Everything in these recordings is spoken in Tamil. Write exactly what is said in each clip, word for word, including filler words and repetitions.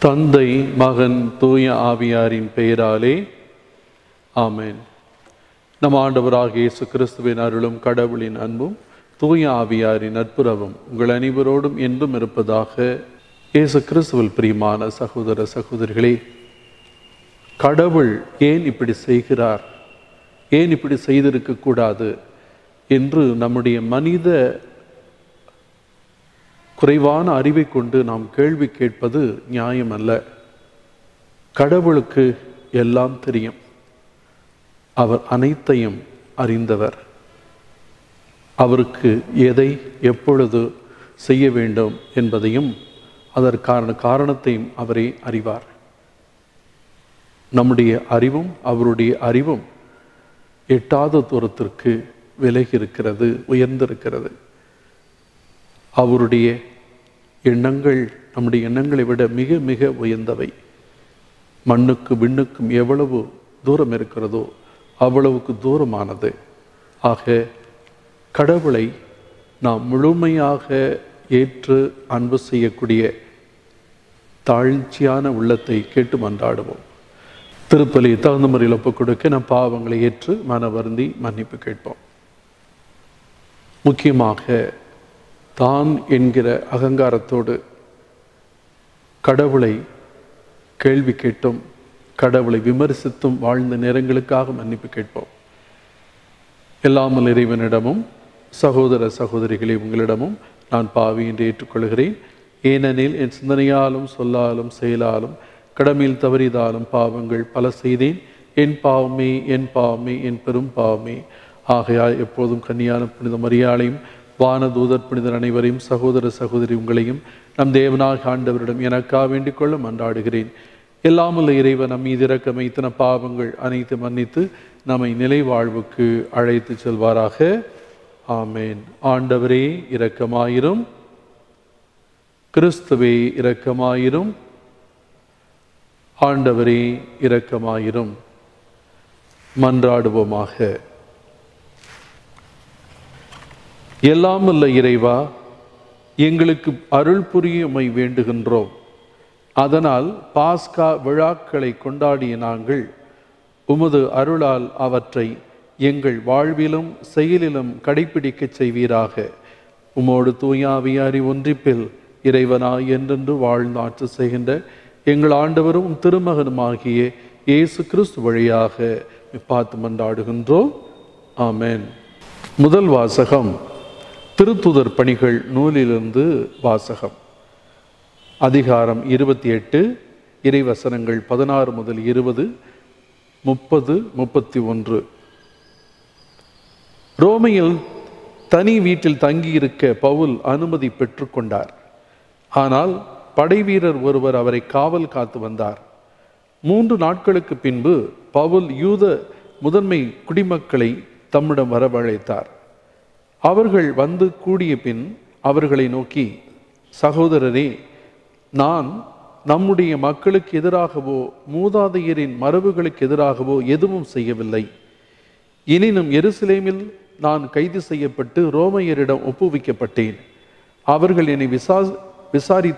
தந்தை, மகன், தூய ஆவியாரின் பெயராலே ஆமென். நம் ஆண்டவராகிய இயேசு கிறிஸ்துவின் அருளும் கடவுளின் அன்பும் தூய ஆவியாரின் நட்புறவும் உங்கள் அனைவரோடும் என்றும் இருப்பதாக. இயேசு கிறிஸ்துவில் பிரியமான சகோதர சகோதரிகளே, கடவுள் ஏன் இப்படி செய்கிறார், ஏன் இப்படி செய்திருக்க கூடாது என்று நம்முடைய மனித குறைவான அறிவை கொண்டு நாம் கேள்வி கேட்பது நியாயம் அல்ல. கடவுளுக்கு எல்லாம் தெரியும். அவர் அனைத்தையும் அறிந்தவர். அவருக்கு எதை எப்பொழுது செய்ய வேண்டும் என்பதையும் அதற்கான காரணத்தையும் அவரே அறிவார். நம்முடைய அறிவும் அவருடைய அறிவும் எட்டாத தூரத்திற்கு விலகி இருக்கிறது, உயர்ந்திருக்கிறது. அவருடைய எண்ணங்கள் நம்முடைய எண்ணங்களை விட மிக மிக உயர்ந்தவை. மண்ணுக்கு விண்ணுக்கும் எவ்வளவு தூரம் இருக்கிறதோ அவ்வளவுக்கு தூரமானது. ஆக கடவுளை நாம் முழுமையாக ஏற்று அன்பு செய்யக்கூடிய தாழ்ச்சியான உள்ளத்தை கேட்டு மன்றாடுவோம். திருப்பலி தகுந்த முறையில் ஒப்புக் கொடுக்க நம் பாவங்களை ஏற்று மன வருந்தி மன்னிப்பு கேட்போம். முக்கியமாக தான் என்கிற அகங்காரத்தோடு கடவுளை கேள்வி கேட்டும் கடவுளை விமர்சித்தும் வாழ்ந்த நேரங்களுக்காக மன்னிப்பு கேட்போம். எல்லாமல் இறைவனிடமும் சகோதர சகோதரிகளை உங்களிடமும் நான் பாவி என்று ஏற்றுக்கொள்கிறேன். ஏனெனில் என் சிந்தனையாலும் சொல்லாலும் செயலாலும் கடமையில் தவறிதாலும் பாவங்கள் பல செய்தேன். என் பாவமே என் பாவமே என் பெரும் பாவமே. ஆகையால் எப்போதும் கன்னியான புனித மரியாளையும் வானதூதர் புனிதர் அனைவரையும் சகோதர சகோதரி உங்களையும் நம் தேவனாக ஆண்டவரிடம் எனக்காக வேண்டிக் கொள்ள மன்றாடுகிறேன். எல்லாமுள்ள இறைவன் நம் மீது இரக்கம் வைத்தன பாவங்கள் அனைத்து மன்னித்து நம்மை நிலை வாழ்வுக்கு அழைத்து செல்வாராக. ஆமேன். ஆண்டவரே இரக்கமாயிரும். கிறிஸ்துவே இரக்கமாயிரும். ஆண்டவரே இரக்கமாயிரும். மன்றாடுவோமாக. எல்லாமல்ல இறைவா, எங்களுக்கு அருள் புரியுமை வேண்டுகின்றோம். அதனால் பாஸ்கா விழாக்களை கொண்டாடிய நாங்கள் உமது அருளால் அவற்றை எங்கள் வாழ்விலும் செயலிலும் கடைபிடிக்க செய்வீராக. உமோடு தூயாவியாரி ஒன்றிப்பில் இறைவனாய் என்றென்று வாழ்ந்து ஆட்சி செய்கின்ற எங்கள் ஆண்டவரும் திருமகனுமாகிய இயேசு கிறிஸ்து வழியாக பார்த்து மன்றாடுகின்றோம். ஆமென். முதல் வாசகம் திருத்துதர் பணிகள் நூலிலிருந்து வாசகம். அதிகாரம் இருபத்தி எட்டு, இறைவசனங்கள் பதினாறு முதல் இருபது, முப்பது, முப்பத்தி ஒன்று. ரோமையில் தனி வீட்டில் தங்கியிருக்க பவுல் அனுமதி பெற்றுக்கொண்டார். ஆனால் படை வீரர் ஒருவர் அவரை காவல் காத்து வந்தார். மூன்று நாட்களுக்கு பின்பு பவுல் யூத முதன்மை குடிமக்களை தம்மிடம் வரவழைத்தார். அவர்கள் வந்து கூடிய பின் அவர்களை நோக்கி, சகோதரரே, நான் நம்முடைய மக்களுக்கு எதிராகவோ மூதாதையரின் மரபுகளுக்கு எதிராகவோ எதுவும் செய்யவில்லை. எனினும் எருசலேமில் நான் கைது செய்யப்பட்டு ரோமையரிடம் ஒப்புவிக்கப்பட்டேன். அவர்கள் என்னை விசா விசாரி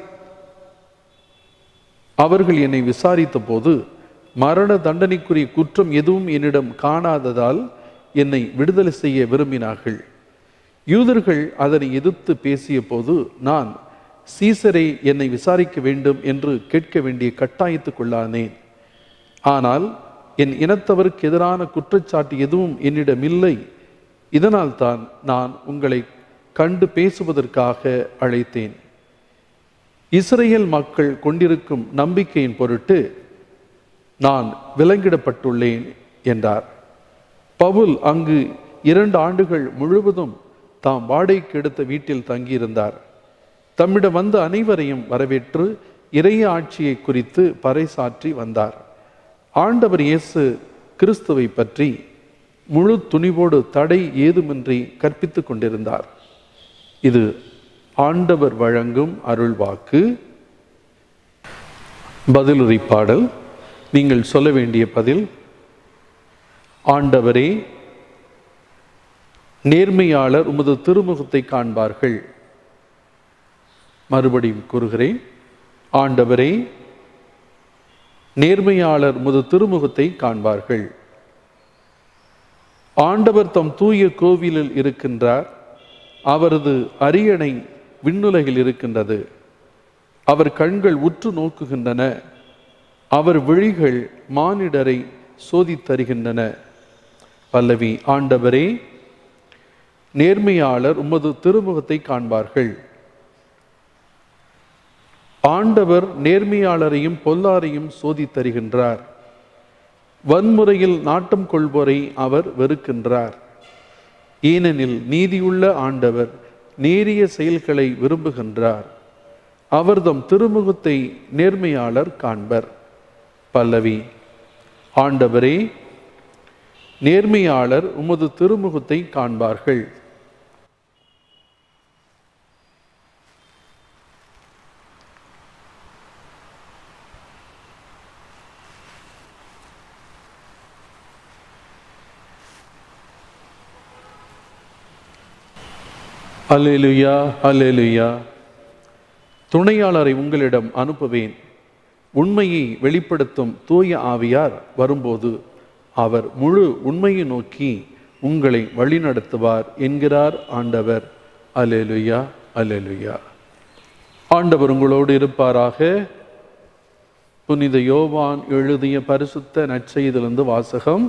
அவர்கள் என்னை விசாரித்த போது மரண தண்டனைக்குரிய குற்றம் எதுவும் என்னிடம் காணாததால் என்னை விடுதலை செய்ய விரும்பினார்கள். யூதர்கள் அதனை எதிர்த்து பேசிய போது நான் சீசரை என்னை விசாரிக்க வேண்டும் என்று கேட்க வேண்டிய கட்டாயத்துக்குள்ளானேன். ஆனால் என் இனத்தவருக்கு எதிரான குற்றச்சாட்டு எதுவும் என்னிடம் இல்லை. இதனால் தான் நான் உங்களை கண்டு பேசுவதற்காக அழைத்தேன். இஸ்ரேல் மக்கள் கொண்டிருக்கும் நம்பிக்கையின் பொருட்டு நான் விலங்கிடப்பட்டுள்ளேன் என்றார். பவுல் அங்கு இரண்டு ஆண்டுகள் முழுவதும் தாம் வாடகைக்கு எடுத்த வீட்டில் தங்கியிருந்தார். தம்மிடம் வந்த அனைவரையும் வரவேற்று இறைய ஆட்சியை குறித்து பறைசாற்றி வந்தார். ஆண்டவர் இயேசு கிறிஸ்துவை பற்றி முழு துணிவோடு தடை ஏதுமின்றி கற்பித்து கொண்டிருந்தார். இது ஆண்டவர் வழங்கும் அருள்வாக்கு. பதிலுரை பாடல். நீங்கள் சொல்ல வேண்டிய பதில்: ஆண்டவரே, நேர்மையாளர் உமது திருமுகத்தை காண்பார்கள். மறுபடியும் கூறுகிறேன், ஆண்டவரே, நேர்மையாளர் உமது திருமுகத்தை காண்பார்கள். ஆண்டவர் தம் தூய கோவிலில் இருக்கின்றார். அவரது அரியணை விண்ணுலகில் இருக்கின்றது. அவர் கண்கள் உற்று நோக்குகின்றன. அவர் விழிகள் மானிடரை சோதித்தருகின்றன. பல்லவி. ஆண்டவரே, நேர்மையாளர் உமது திருமுகத்தை காண்பார்கள். ஆண்டவர் நேர்மையாளரையும் பொல்லாரையும் சோதித்தருகின்றார். வன்முறையில் நாட்டம் கொள்வோரை அவர் வெறுக்கின்றார். ஏனெனில் நீதியுள்ள ஆண்டவர் நேரிய செயல்களை விரும்புகின்றார். அவர்தம் திருமுகத்தை நேர்மையாளர் காண்பர். பல்லவி. ஆண்டவரே, நேர்மையாளர் உமது திருமுகத்தை காண்பார்கள். அல்லேலூயா, அல்லேலூயா. துணையாளரை உங்களிடம் அனுப்புவேன். உண்மையை வெளிப்படுத்தும் தூய ஆவியார் வரும்போது அவர் முழு உண்மையை நோக்கி உங்களை வழிநடத்துவார் என்கிறார் ஆண்டவர். அல்லேலூயா, அல்லேலூயா. ஆண்டவர் உங்களோடு இருப்பாராக. புனித யோவான் எழுதிய பரிசுத்த நற்செய்தியிலிருந்து வாசகம்.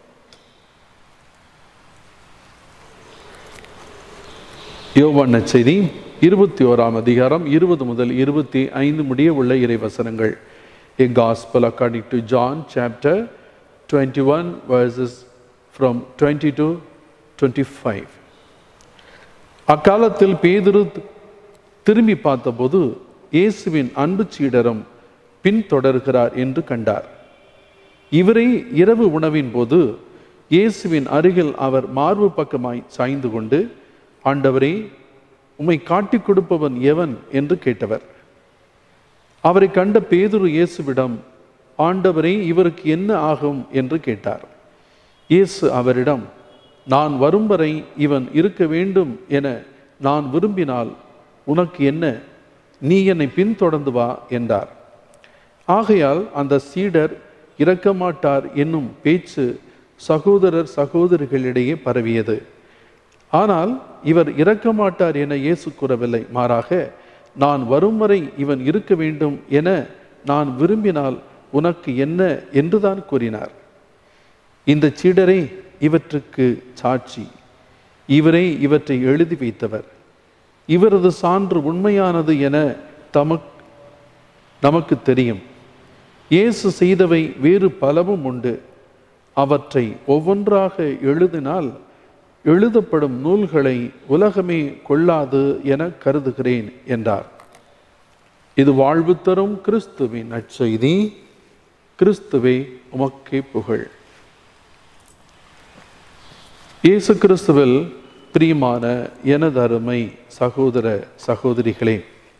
யோவான் நற்செய்தி இருபத்தி ஓராம் அதிகாரம் இருபது முதல் இருபத்தி ஐந்து முடிய உள்ள இறைவசனங்கள். A Gospel according to John chapter twenty-one verses from twenty to twenty-five. அக்காலத்தில் பேதுரு திரும்பி பார்த்தபோது இயேசுவின் அன்பு சீடரும் பின்தொடர்கிறார் என்று கண்டார். இவரை இரவு உணவின் போது இயேசுவின் அருகில் அவர் மார்பு பக்கமாய் சாய்ந்து கொண்டு, ஆண்டவரே, உம்மை காட்டிக் கொடுப்பவன் எவன் என்று கேட்டவர். அவரை கண்ட பேதுரு இயேசுவிடம், ஆண்டவரே, இவருக்கு என்ன ஆகும் என்று கேட்டார். இயேசு அவரிடம், நான் வரும் வரை இவன் இருக்க வேண்டும் என நான் விரும்பினால் உனக்கு என்ன? நீ என்னை பின்தொடர்ந்து வா என்றார். ஆகையால் அந்த சீடர் இறக்க மாட்டார் என்னும் பேச்சு சகோதரர் சகோதரிகளிடையே பரவியது. ஆனால் இவர் இறக்க மாட்டார் என இயேசு கூறவில்லை. மாறாக, நான் வரும் வரை இவன் இருக்க வேண்டும் என நான் விரும்பினால் உனக்கு என்ன என்றுதான் கூறினார். இந்த சீடரே இவற்றுக்கு சாட்சி. இவரே இவற்றை எழுதி வைத்தவர். இவரது சான்று உண்மையானது என தமக் நமக்கு தெரியும். இயேசு செய்தவை வேறு பலவும் உண்டு. அவற்றை ஒவ்வொன்றாக எழுதினால் எழுதப்படும் நூல்களை உலகமே கொள்ளாது என கருதுகிறேன் என்றார். இது வாழ்வு தரும் கிறிஸ்துவின் நற்செய்தி. கிறிஸ்துவே உமக்கே புகழ். இயேசு கிறிஸ்துவில் பிரியமான எனது அருமை சகோதர சகோதரிகளே,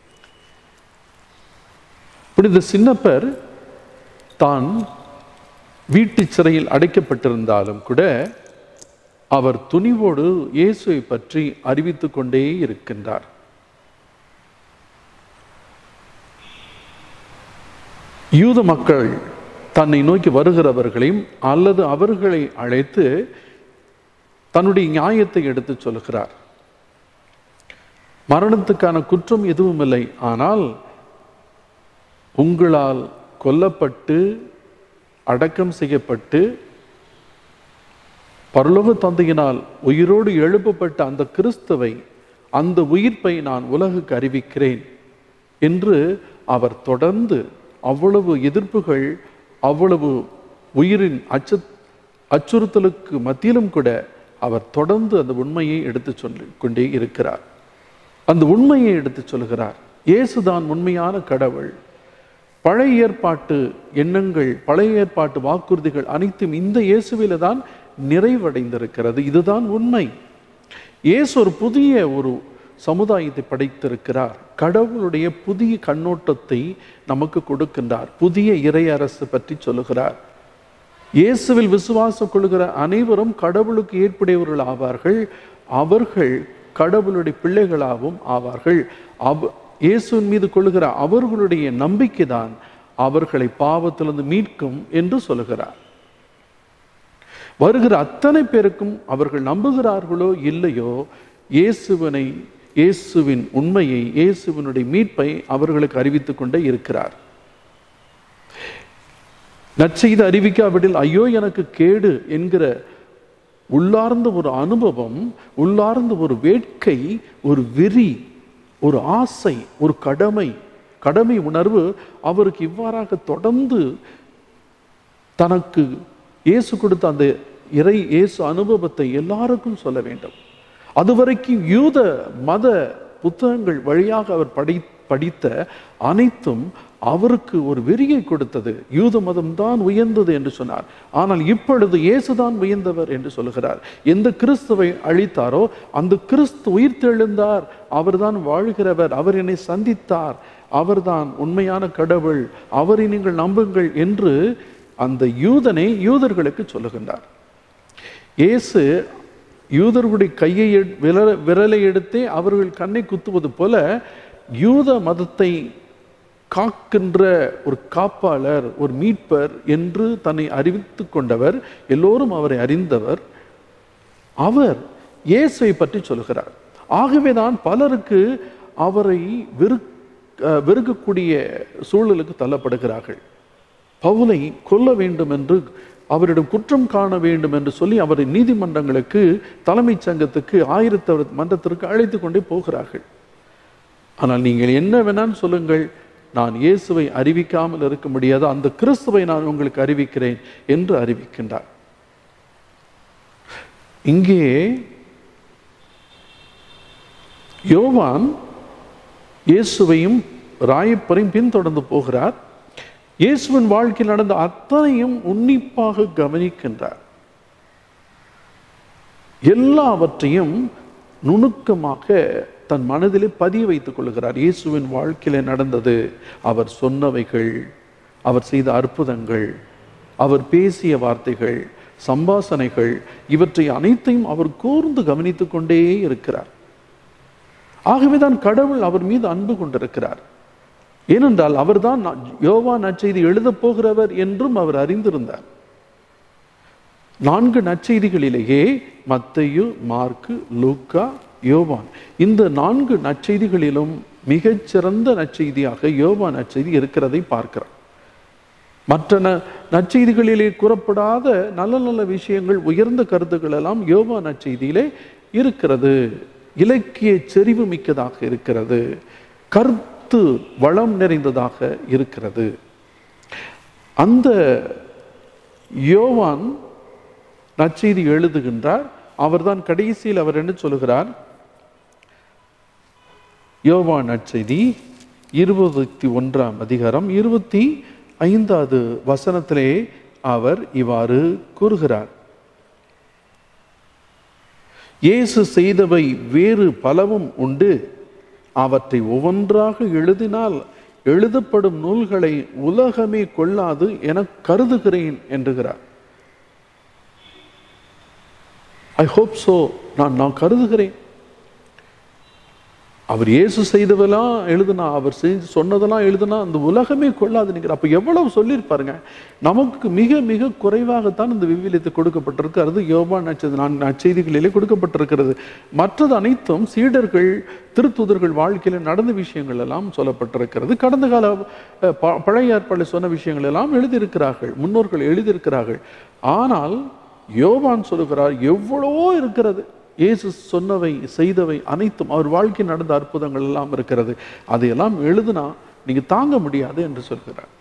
புனித சின்னப்பர் தான் வீட்டு சிறையில் அடைக்கப்பட்டிருந்தாலும் கூட அவர் துணிவோடு இயேசுவை பற்றி அறிவித்துக் கொண்டே இருக்கின்றார். யூத மக்கள் தன்னை நோக்கி வருகிறவர்களையும் அல்லது அவர்களை அழைத்து தன்னுடைய நியாயத்தை எடுத்து சொல்கிறார். மரணத்துக்கான குற்றம் எதுவும் இல்லை, ஆனால் உங்களால் கொல்லப்பட்டு அடக்கம் செய்யப்பட்டு பரலோக தந்தையினால் உயிரோடு எழுப்பப்பட்ட அந்த கிறிஸ்துவை, அந்த உயிர்ப்பை நான் உலகுக்கு அறிவிக்கிறேன் என்று அவர் தொடர்ந்து அவ்வளவு எதிர்ப்புகள், அவ்வளவு உயிரின் அச்ச அச்சுறுத்தலுக்கு மத்தியிலும் கூட அவர் தொடர்ந்து அந்த உண்மையை எடுத்து சொல்லி கொண்டே இருக்கிறார். அந்த உண்மையை எடுத்து சொல்கிறார். இயேசுதான் உண்மையான கடவுள். பழைய ஏற்பாட்டு எண்ணங்கள், பழைய ஏற்பாட்டு வாக்குறுதிகள் அனைத்தும் இந்த இயேசுவில தான் நிறைவடைந்திருக்கிறது. இதுதான் உண்மை. இயேசு ஒரு புதிய ஒரு சமுதாயத்தை படைத்திருக்கிறார். கடவுளுடைய புதிய கண்ணோட்டத்தை நமக்கு கொடுக்கின்றார். புதிய இறை அரசு பற்றி சொல்லுகிறார். இயேசுவில் விசுவாசம் கொள்கிற அனைவரும் கடவுளுக்கு ஏற்புடையவர்கள் ஆவார்கள். அவர்கள் கடவுளுடைய பிள்ளைகளாகவும் ஆவார்கள். அவ் இயேசுவின் மீது கொள்கிற அவர்களுடைய நம்பிக்கைதான் அவர்களை பாவத்திலிருந்து மீட்கும் என்று சொல்லுகிறார். வருகிற அத்தனை பேருக்கும் அவர்கள் நம்புகிறார்களோ இல்லையோ, இயேசுவினை இயேசுவின் உண்மையை, இயேசுவினுடைய மீட்பை அவர்களுக்கு அறிவித்துக் கொண்டே இருக்கிறார். நற்செய்தி அறிவிக்காவிடில் ஐயோ எனக்கு கேடு என்கிற உள்ளார்ந்த ஒரு அனுபவம், உள்ளார்ந்த ஒரு வேட்கை, ஒரு வெறி, ஒரு ஆசை, ஒரு கடமை கடமை உணர்வு அவருக்கு இவ்வாறாக தொடர்ந்து தனக்கு இயேசு கொடுத்த அந்த இறை இயேசு அனுபவத்தை எல்லாருக்கும் சொல்ல வேண்டும். அதுவரைக்கும் யூத மத புத்தகங்கள் வழியாக அவர் படி படித்த அனைத்தும் அவருக்கு ஒரு வெறியை கொடுத்தது. யூத மதம் தான் உயர்ந்தது என்று சொன்னார். ஆனால் இப்பொழுது இயேசுதான் உயர்ந்தவர் என்று சொல்கிறார். எந்த கிறிஸ்துவை அழித்தாரோ அந்த கிறிஸ்து உயிர்த்தெழுந்தார், அவர்தான் வாழ்கிறவர், அவர் என்னை சந்தித்தார், அவர்தான் உண்மையான கடவுள், அவரை நீங்கள் நம்புங்கள் என்று அந்த யூதனை யூதர்களுக்கு சொல்லுகின்றார். இயேசு யூதர்களுடைய கையை விரலை எடுத்தே அவர்கள் கண்ணை குத்துவது போல யூத மதத்தை காக்கின்ற ஒரு காப்பாளர், ஒரு மீட்பர் என்று தன்னை அறிவித்து கொண்டவர், எல்லோரும் அவரை அறிந்தவர், அவர் இயேசுவை பற்றி சொல்கிறார். ஆகவேதான் பலருக்கு அவரை வெறு வெறுக்கக்கூடிய சூழலுக்கு தள்ளப்படுகிறார்கள். பவுலை கொல்ல வேண்டும் என்று, அவரிடம் குற்றம் காண வேண்டும் என்று சொல்லி அவரை நீதிமன்றங்களுக்கு, தலைமைச் சங்கத்துக்கு, ஆயிரத்தவர் மன்றத்திற்கு அழைத்து கொண்டே போகிறார்கள். ஆனால் நீங்கள் என்ன வேணான்னு சொல்லுங்கள், நான் இயேசுவை அறிவிக்காமல் இருக்க முடியாது, அந்த கிறிஸ்துவை நான் உங்களுக்கு அறிவிக்கிறேன் என்று அறிவிக்கின்றார். இங்கே யோவான் இயேசுவையும் ராயப்பரையும் பின்தொடர்ந்து போகிறார். இயேசுவின் வாழ்க்கையில் நடந்த அத்தனையும் உன்னிப்பாக கவனிக்கின்றார். எல்லாவற்றையும் நுணுக்கமாக தன் மனதிலே பதிய வைத்துக் கொள்கிறார். இயேசுவின் வாழ்க்கையில நடந்தது, அவர் சொன்னவைகள், அவர் செய்த அற்புதங்கள், அவர் பேசிய வார்த்தைகள், சம்பாசனைகள், இவற்றை அனைத்தையும் அவர் கூர்ந்து கவனித்துக் கொண்டே இருக்கிறார். ஆகவேதான் கடவுள் அவர் மீது அன்பு கொண்டிருக்கிறார். ஏனென்றால் அவர்தான் யோவான் நற்செய்தி எழுதப் போகிறவர் என்றும் அவர் அறிந்திருந்தார். நான்கு நற்செய்திகளிலேயே மத்தேயு, மார்க்கு, லூக்கா, யோவான், இந்த நான்கு நற்செய்திகளிலும் மிகச்சிறந்த நற்செய்தியாக யோவான் நற்செய்தி இருக்கிறதை பார்க்கிறார். மற்ற நற்செய்திகளிலே கூறப்படாத நல்ல நல்ல விஷயங்கள், உயர்ந்த கருத்துக்கள் எல்லாம் யோவான் நற்செய்தியிலே இருக்கிறது. இலக்கிய செறிவு மிக்கதாக இருக்கிறது, கருத்து வளம் நிறைந்ததாக இருக்கிறது. அந்த யோவான் நற்செய்தி எழுதுகின்றார். அவர்தான் கடைசியில் அவர் என்ன சொல்லுகிறார்? யோவான் நற்செய்தி இருபத்தி ஒன்றாம் அதிகாரம் இருபத்தி ஐந்தாவது வசனத்திலே அவர் இவ்வாறு கூறுகிறார்: இயேசு செய்தவை வேறு பலவும் உண்டு, அவற்றை ஒவ்வொன்றாக எழுதினால் எழுதப்படும் நூல்களை உலகமே கொள்ளாது என கருதுகிறேன் என்கிறார். ஐ ஹோப் சோ, நான் நான் கருதுகிறேன். அவர் இயேசு செய்தவெல்லாம் எழுதுனா, அவர் செஞ்சு சொன்னதெல்லாம் எழுதுனா அந்த உலகமே கொள்ளாதுங்கிற. அப்ப எவ்வளவு சொல்லியிருப்பாருங்க. நமக்கு மிக மிக குறைவாகத்தான் இந்த விவிலியத்தை கொடுக்கப்பட்டிருக்கு. அது யோவான் நற்செய்தி நான்கு நற்செய்திகளிலே கொடுக்கப்பட்டிருக்கிறது. மற்றது அனைத்தும் சீடர்கள், திருத்துதர்கள் வாழ்க்கையில நடந்த விஷயங்கள் எல்லாம் சொல்லப்பட்டிருக்கிறது. கடந்த கால பழைய ஏற்பாடு சொன்ன விஷயங்கள் எல்லாம் எழுதியிருக்கிறார்கள், முன்னோர்கள் எழுதியிருக்கிறார்கள். ஆனால் யோவான் சொல்லுகிறார், எவ்வளவோ இருக்கிறது. இயேசு சொன்னவை செய்தவை அனைத்தும், அவர் வாழ்க்கை நடந்த அற்புதங்கள் எல்லாம் இருக்கிறது. அதையெல்லாம் எழுதுனா நீங்க தாங்க முடியாது என்று சொல்கிறார்.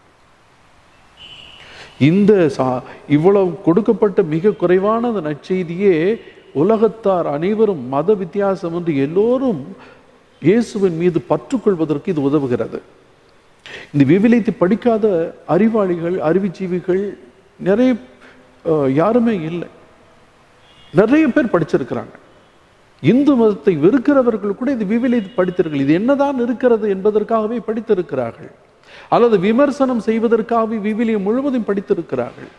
இந்த இவ்வளவு கொடுக்கப்பட்ட மிக குறைவான நற்செய்தியே உலகத்தார் அனைவரும் மத வித்தியாசம் என்று எல்லோரும் இயேசுவின் மீது பற்றுக்கொள்வதற்கு இது உதவுகிறது. இந்த விவிலியத்தை படிக்காத அறிவாளிகள், அறிவுஜீவிகள் நிறைய யாருமே இல்லை. நிறைய பேர் படிச்சிருக்கிறாங்க. இந்து மதத்தை வெறுக்கிறவர்கள் கூட இது விவிலியத்தை படித்திருக்கிறார்கள். இது என்னதான் இருக்கிறது என்பதற்காகவே படித்திருக்கிறார்கள், அல்லது விமர்சனம் செய்வதற்காகவே விவிலியம் முழுவதும் படித்திருக்கிறார்கள்.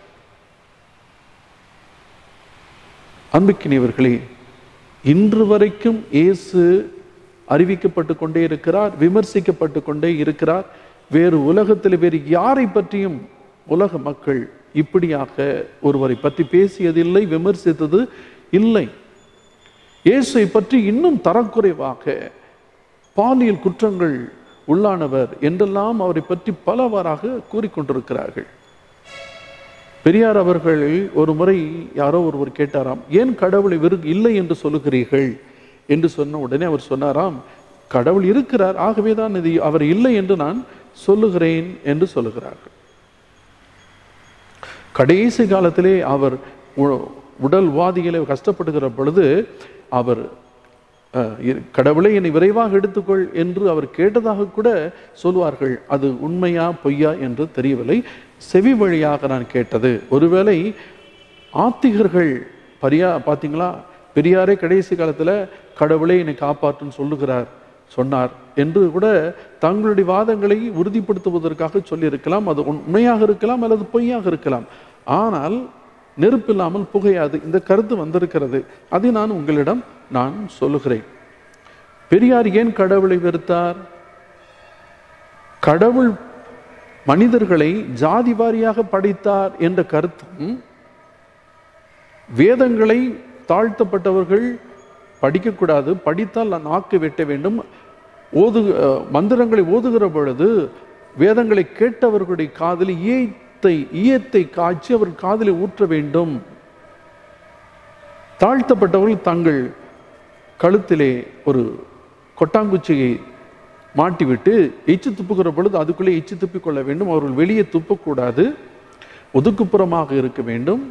அன்புக்கினியவர்களே, இன்று வரைக்கும் இயேசு அறிவிக்கப்பட்டு கொண்டே இருக்கிறார், விமர்சிக்கப்பட்டு கொண்டே இருக்கிறார். வேறு உலகத்தில் வேறு யாரை பற்றியும் உலக மக்கள் இப்படியாக ஒருவரை பற்றி பேசியதில்லை, விமர்சித்தது இல்லை. இயேசுவை பற்றி இன்னும் தரக்குறைவாக பாலியல் குற்றங்கள் உள்ளானவர் என்றெல்லாம் அவரை பற்றி பலவாறாக கூறிக்கொண்டிருக்கிறார்கள். பெரியார் அவர்கள் ஒரு முறை யாரோ ஒருவர் கேட்டாராம், ஏன் கடவுளை வெறு இல்லை என்று சொல்லுகிறீர்கள் என்று சொன்ன உடனே அவர் சொன்னாராம், கடவுள் இருக்கிறார், ஆகவேதான் இது அவர் இல்லை என்று நான் சொல்லுகிறேன் என்று சொல்லுகிறார்கள். கடைசி காலத்திலே அவர் உடல்வாதிகளை கஷ்டப்படுகிற பொழுது அவர் கடவுளை என்னை விரைவாக எடுத்துக்கொள் என்று அவர் கேட்டதாக கூட சொல்வார்கள். அது உண்மையா பொய்யா என்று தெரியவில்லை. செவி வழியாக நான் கேட்டது. ஒருவேளை ஆத்திகர்கள் பரியா பார்த்தீங்களா, பெரியாரே கடைசி காலத்தில் கடவுளை என்னை காப்பாற்றுன்னு சொல்லுகிறார் சொன்னார் என்று கூட தங்களுடைய வாதங்களை உறுதிப்படுத்துவதற்காக சொல்லியிருக்கலாம். அது உண்மையாக இருக்கலாம் அல்லது பொய்யாக இருக்கலாம். ஆனால் நெருப்பில்லாமல் புகையாது, இந்த கருத்து வந்திருக்கிறது. அதை நான் உங்களிடம் நான் சொல்லுகிறேன். பெரியார் ஏன் கடவுளை வெறுத்தார்? கடவுள் மனிதர்களை ஜாதி வாரியாக படைத்தார் என்ற கருத்தும், வேதங்களை தாழ்த்தப்பட்டவர்கள் படிக்கக்கூடாது, படித்தால் நாக்கு வெட்ட வேண்டும், ஓது மந்திரங்களை ஓதுகிற பொழுது வேதங்களை கேட்டவர்களுடைய காதில் ஈயத்தை ஈயத்தை காய்ச்சி அவர் காதில் ஊற்ற வேண்டும், தாழ்த்தப்பட்டவர்கள் தங்கள் கழுத்திலே ஒரு கொட்டாங்குச்சியை மாட்டிவிட்டு எச்சு துப்புகிற பொழுது அதுக்குள்ளே எச்சு துப்பிக் கொள்ள வேண்டும், அவர்கள் வெளியே துப்பக்கூடாது, ஒதுக்குப்புறமாக இருக்க வேண்டும்,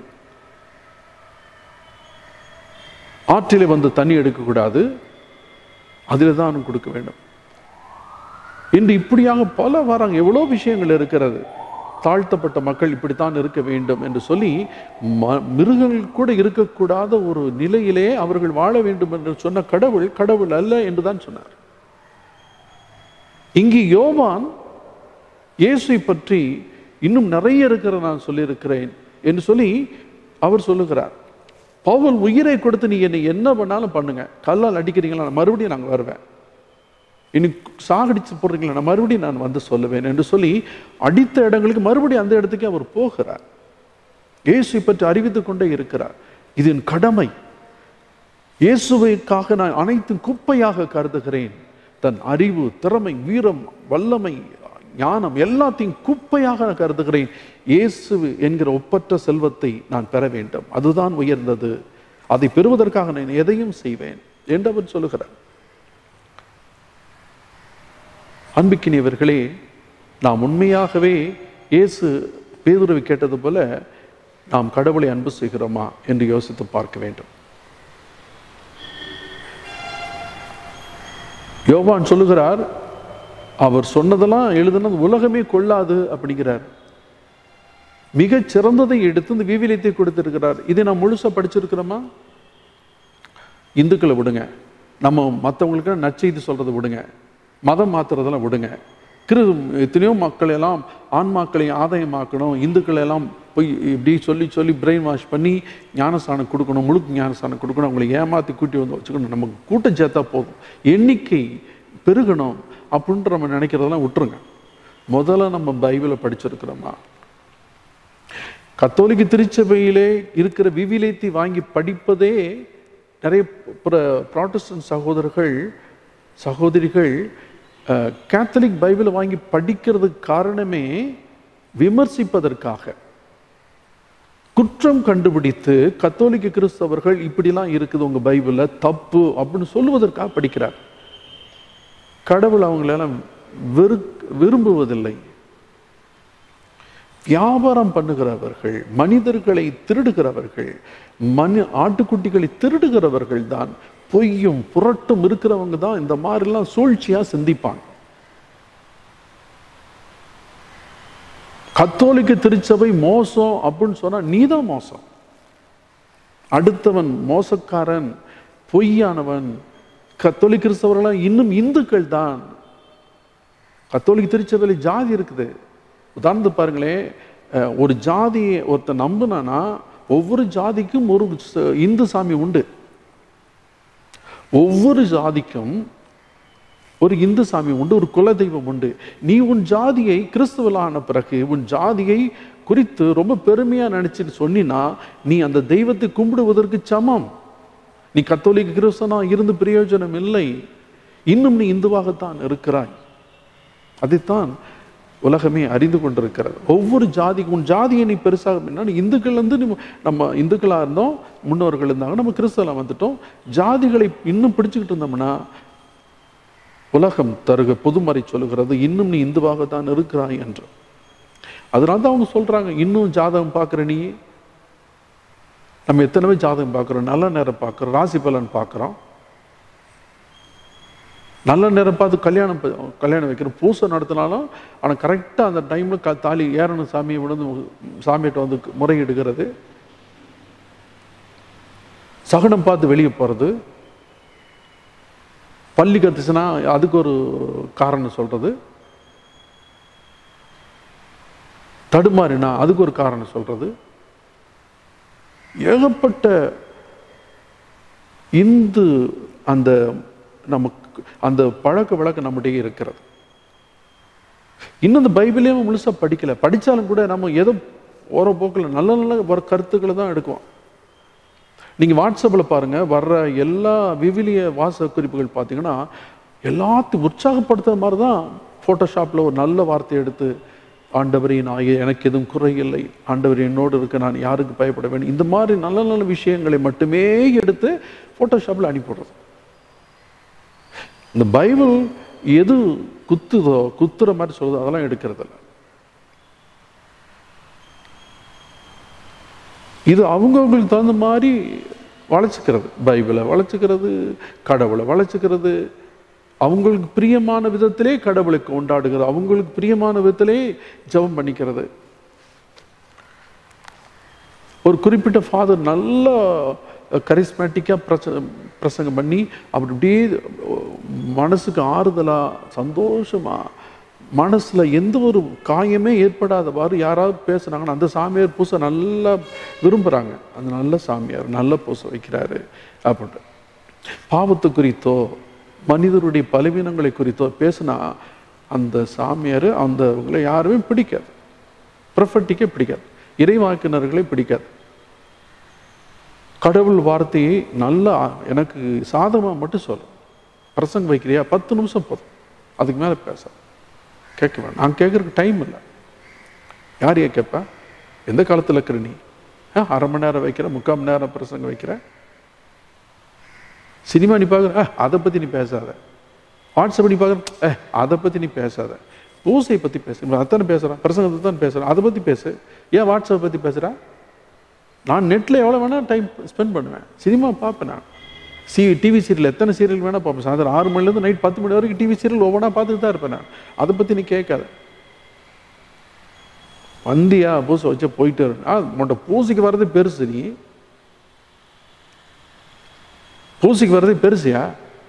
ஆற்றிலே வந்து தண்ணி எடுக்கக்கூடாது, அதில் தான் கொடுக்க வேண்டும் இன்று இப்படியாக பல வாராங்க. எவ்வளோ விஷயங்கள் இருக்கிறது. தாழ்த்தப்பட்ட மக்கள் இப்படித்தான் இருக்க வேண்டும் என்று சொல்லி மிருகங்கள் கூட இருக்கக்கூடாத ஒரு நிலையிலே அவர்கள் வாழ வேண்டும் என்று சொன்ன கடவுள் கடவுள் அல்ல என்றுதான் சொன்னார். இங்கு யோவான் இயேசுவை பற்றி இன்னும் நிறைய இருக்கிற நான் சொல்லியிருக்கிறேன் என்று சொல்லி அவர் சொல்லுகிறார். பவுல் உயிரை கொடுத்து நீ என்னை என்ன பண்ணாலும் பண்ணுங்க, கல்லால் அடிக்கிறீங்களா நான் மறுபடியும் நாங்கள் வருவேன், இனி சாகடிச்சு போடுறீங்களா நான் மறுபடியும் நான் வந்து சொல்லுவேன் என்று சொல்லி அடித்த இடங்களுக்கு மறுபடியும் அந்த இடத்துக்கு அவர் போகிறார். இயேசுவை பற்றி அறிவித்துக் கொண்டே இருக்கிறார். இது என் கடமை, இயேசுவைக்காக நான் அனைத்தும் குப்பையாக கருதுகிறேன். தன் அறிவு, திறமை, வீரம், வல்லமை, ஞானம் எல்லாத்தையும் குப்பையாக நான் கருதுகிறேன். இயேசு என்கிற ஒப்பற்ற செல்வத்தை நான் பெற வேண்டும், அதுதான் உயர்ந்தது, அதை பெறுவதற்காக நான் எதையும் செய்வேன் என்று அவர் சொல்லுகிறார். அன்பிக்கினியவர்களே, நாம் உண்மையாகவே இயேசு பேதுருவை கேட்டது போல நாம் கடவுளை அன்பு செய்கிறோமா என்று யோசித்து பார்க்க வேண்டும். யோவான் சொல்லுகிறார், அவர் சொன்னதெல்லாம் எழுதுனது உலகமே கொள்ளாது அப்படிங்கிறார். மிகச் சிறந்ததை எடுத்து இந்த விவிலியத்தை கொடுத்திருக்கிறார். இதை நாம் முழுசா படிச்சிருக்கிறோமா? இந்துக்களை விடுங்க, நம்ம மற்றவங்களுக்கு நற்செய்தி சொல்றதை விடுங்க, மதம் மாத்துறதெல்லாம் விடுங்க. கிரு எத்தனையோ மக்கள் எல்லாம் ஆன்மாக்களை ஆதாயமாக்கணும், இந்துக்களை எல்லாம் போய் இப்படி சொல்லி சொல்லி பிரெயின் வாஷ் பண்ணி ஞானஸ்தானம் கொடுக்கணும், முழுக்க ஞானஸ்தானம் கொடுக்கணும், அவங்களை ஏமாற்றி கூட்டி வந்து வச்சுக்கணும், நமக்கு கூட்டம் சேர்த்தா போதும், எண்ணிக்கை பெருகணும் அப்படின்ட்டு நம்ம நினைக்கிறதெல்லாம் விட்டுருங்க. முதல்ல நம்ம பைபிளை படிச்சிருக்கிறோமா? கத்தோலிக்க திருச்சபையிலே இருக்கிற விவிலியத்தை வாங்கி படிப்பதே நிறைய புராட்டஸ்டன்ட் சகோதரர்கள் சகோதரிகள் கேத்தலிக் பைபிளை வாங்கி படிக்கிறதுக்கு காரணமே விமர்சிப்பதற்காக, குற்றம் கண்டுபிடித்து கத்தோலிக்க கிறிஸ்தவர்கள் இப்படிலாம் இருக்குது உங்க பைபிள்ல தப்பு அப்படின்னு சொல்லுவதற்காக படிக்கிறார். கடவுள் அவங்களெல்லாம் வெறு விரும்புவதில்லை. வியாபாரம் பண்ணுகிறவர்கள், மனிதர்களை திருடுகிறவர்கள், மனு ஆட்டுக்குட்டிகளை திருடுகிறவர்கள் தான், பொய்யும் புரட்டும் இருக்கிறவங்க தான் இந்த மாதிரிலாம் சூழ்ச்சியா சிந்திப்பாங்க. கத்தோலிக்க திருச்சபை மோசம் அப்படின்னு சொன்னா நீதான் மோசம், அடுத்தவன் மோசக்காரன், பொய்யானவன். கத்தோலிக்க கிறிஸ்தவர்களாம் இன்னும் இந்துக்கள் தான். கத்தோலிக்க திருச்சபையில ஜாதி இருக்குது. உதாரணத்து பாருங்களேன், ஒரு ஜாதியை ஒருத்த நம்புனானா ஒவ்வொரு ஜாதிக்கும் ஒரு இந்து சாமி உண்டு. ஒவ்வொரு ஜாதிக்கும் ஒரு இந்து சாமி உண்டு, ஒரு குலதெய்வம் உண்டு. நீ உன் ஜாதியை கிறிஸ்துவலான பிறகு உன் ஜாதியை குறித்து ரொம்ப பெருமையா நினைச்சுட்டு சொன்னா நீ அந்த தெய்வத்தை கும்பிடுவதற்கு சமம். நீ கத்தோலிக்க கிறிஸ்தவனா இருந்து பிரயோஜனம் இல்லை. இன்னும் நீ இந்துவாகத்தான் இருக்கிறாய். அதைத்தான் உலகமே அறிந்து கொண்டிருக்கிறது. ஒவ்வொரு ஜாதிக்கு உன் ஜாதியை நீ பெருசாக, இந்துக்கள் வந்து நம்ம இந்துக்களாக இருந்தோம், முன்னோர்கள் இருந்தாங்க, நம்ம கிறிஸ்தவ வந்துட்டோம். ஜாதிகளை இன்னும் பிடிச்சுக்கிட்டு இருந்தோம்னா உலகம் தருக பொதுமறை சொல்லுகிறது இன்னும் நீ இந்துவாகத்தான் இருக்கிறாய் என்று. அதனால தான் அவங்க சொல்றாங்க, இன்னும் ஜாதகம் பார்க்குற நீ. நம்ம எத்தனை பேர் ஜாதகம் பார்க்குறோம், நல்ல நேரம் பார்க்குறோம், ராசி பலன் பார்க்குறோம், நல்ல நேரம் பார்த்து கல்யாணம் கல்யாணம் வைக்கிறோம், பூசை நடத்தினாலும். ஆனால் கரெக்டாக அந்த டைமில் க தாலி ஏறணும் சாமியை விழுந்து சாமியிட்ட வந்து முறையிடுகிறது, சகனம் பார்த்து வெளியே போகிறது, பள்ளி கத்துச்சுன்னா அதுக்கு ஒரு காரணம் சொல்றது, தடுமாறினா அதுக்கு ஒரு காரணம் சொல்றது. ஏகப்பட்ட இந்து அந்த நமக்கு அந்த பழக்க வழக்கம் நம்முடைய இருக்கிறது. இன்னும் இந்த பைபிளையும் முழுசா படிக்கல. படிச்சாலும் கூட நம்ம ஏதோ ஓர போக்கில் நல்ல நல்ல ஒரு கருத்துக்களை தான் எடுக்குவோம். நீங்க வாட்ஸ்அப்பில் பாருங்க, வர்ற எல்லா விவிலிய வாசக குறிப்புகள் பார்த்தீங்கன்னா எல்லாத்தையும் உற்சாகப்படுத்துற மாதிரி தான். ஃபோட்டோஷாப்பில் ஒரு நல்ல வார்த்தையை எடுத்து, ஆண்டவரே நான் எனக்கு எதுவும் குறையில்லை, ஆண்டவர் என்னோடு இருக்க, நான் யாருக்கு பயப்பட வேண்டும், இந்த மாதிரி நல்ல நல்ல விஷயங்களை மட்டுமே எடுத்து ஃபோட்டோஷாப்பில் அனுப்பிவிடுறது. இந்த பைபிள் எது குத்துதோ குத்துற மாதிரி சொல்லுதோ அதெல்லாம் எடுக்கிறது இல்லை. இது அவங்கவுங்களுக்கு தகுந்த மாதிரி வளைச்சிக்கிறது, பைபிளை வளைச்சிக்கிறது, கடவுளை வளைச்சிக்கிறது, அவங்களுக்கு பிரியமான விதத்திலே கடவுளை கொண்டாடுகிறது, அவங்களுக்கு பிரியமான விதத்திலே ஜெபம் பண்ணிக்கிறது. ஒரு குறிப்பிட்ட ஃபாதர் நல்ல கரிஸ்மேட்டிக்காக பிரச பிரசங்கம் பண்ணி அப்படி அப்படியே மனசுக்கு ஆறுதலாக சந்தோஷமாக மனசில் எந்த ஒரு காயமே ஏற்படாதவாறு யாராவது பேசுனாங்கன்னா அந்த சாமியார் பூசை நல்லா விரும்புகிறாங்க, அந்த நல்ல சாமியார் நல்ல பூசை வைக்கிறாரு அப்படின்ட்டு. பாவத்தை குறித்தோ மனிதருடைய பலவீனங்களை குறித்தோ பேசுனா அந்த சாமியார் அந்தவங்களை யாருமே பிடிக்காது, ப்ரொஃபட்டிக்கே பிடிக்காது, இறைவாக்கினர்களை பிடிக்காது. கடவுள் வார்த்தையை நல்லா எனக்கு சாதமாக மட்டும் சொல்லும். பிரசங்கம் வைக்கிறியா, பத்து நிமிஷம் போதும், அதுக்கு மேலே பேச கேட்க வேண்டாம். நான் கேட்குறதுக்கு டைம் இல்லை. யாரையா கேட்பேன்? எந்த காலத்தில் இருக்கிற நீ? அரை மணி நேரம் வைக்கிற, முக்கால் மணி நேரம் பிரசங்கம் வைக்கிற, சினிமா நீ பார்க்குற, அதை பற்றி நீ பேசாத, வாட்ஸ்அப் நீ பார்க்குற, ஏ அதை பற்றி நீ பேசாத, பூசையை பற்றி பேச, அதானே பேசுகிறேன், பிரசங்கத்தை தான் பேசுகிறேன், அதை பற்றி பேசு, ஏன் வாட்ஸ்அப்பை பற்றி பேசுகிறேன்? நான் நெட்டில் எவ்வளோ வேணால் டைம் ஸ்பெண்ட் பண்ணுவேன், சினிமா பார்ப்பேன், நான் சி டிவி சீரியல் எத்தனை சீரியல் வேணால் பார்ப்பேன், சாயந்தரம் ஆறு மணிலேருந்து நைட் பத்து மணி வரைக்கும் டிவி சீரியல் ஒவ்வொன்றா பார்த்துட்டு தான் இருப்பேன் நான். அதை பற்றி நீ கேட்காத. வந்தியா பூசை வச்ச போயிட்டு ஆ உன்ட்ட பூசைக்கு வர்றதே பெருசு, நீ பூசைக்கு வர்றதே பெருசியா?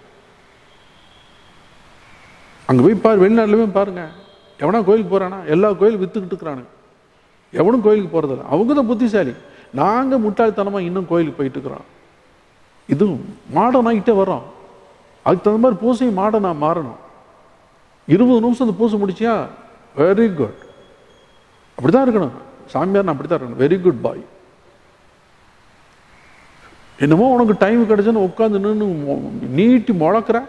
அங்கே போய் பாரு, வெளிநாட்டுல போய் பாருங்க, எவனா கோயிலுக்கு போகிறானா? எல்லா கோயிலும் விற்றுக்கிட்டு இருக்கிறானுங்க, எவனும் கோயிலுக்கு போகிறதில்ல. அவங்க தான் புத்திசாலி, நாங்கள் முட்டாள்தனமாக இன்னும் கோயிலுக்கு போயிட்டு இருக்கிறோம். இது மாடர்ன் ஆகிட்டே வரோம். அதுக்கு தகுந்த மாதிரி பூசையும் மாடர்னாக மாறணும். இருபது நிமிஷம் அந்த பூசை முடிச்சியா, வெரி குட், அப்படி தான் இருக்கணும். சாமியார் அப்படி தான் இருக்கணும், வெரி குட் பாய். என்னமோ உனக்கு டைம் கிடைச்சுன்னு உட்காந்து நின்று நீட்டி முழக்கிற,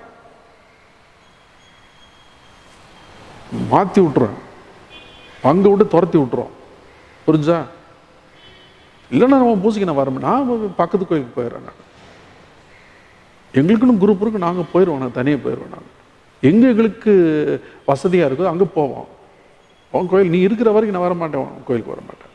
மாற்றி விட்டுறேன், அங்கே விட்டு துரத்தி விட்டுறோம், புரிஞ்சா? இல்லைன்னா நம்ம பூசைக்கு நான் வரேன், நான் பக்கத்து கோயிலுக்கு போயிடுறேன். நான் எங்களுக்குன்னு குரூப் இருக்கு, நாங்கள் போயிடுவோம், நான் தனியாக போயிடுவேன். நாங்கள் எங்கே எங்களுக்கு வசதியாக இருக்கோ அங்கே போவோம். உன் கோயில் நீ இருக்கிற வரைக்கும் நான் வர மாட்டேன், கோயிலுக்கு வர மாட்டேன்.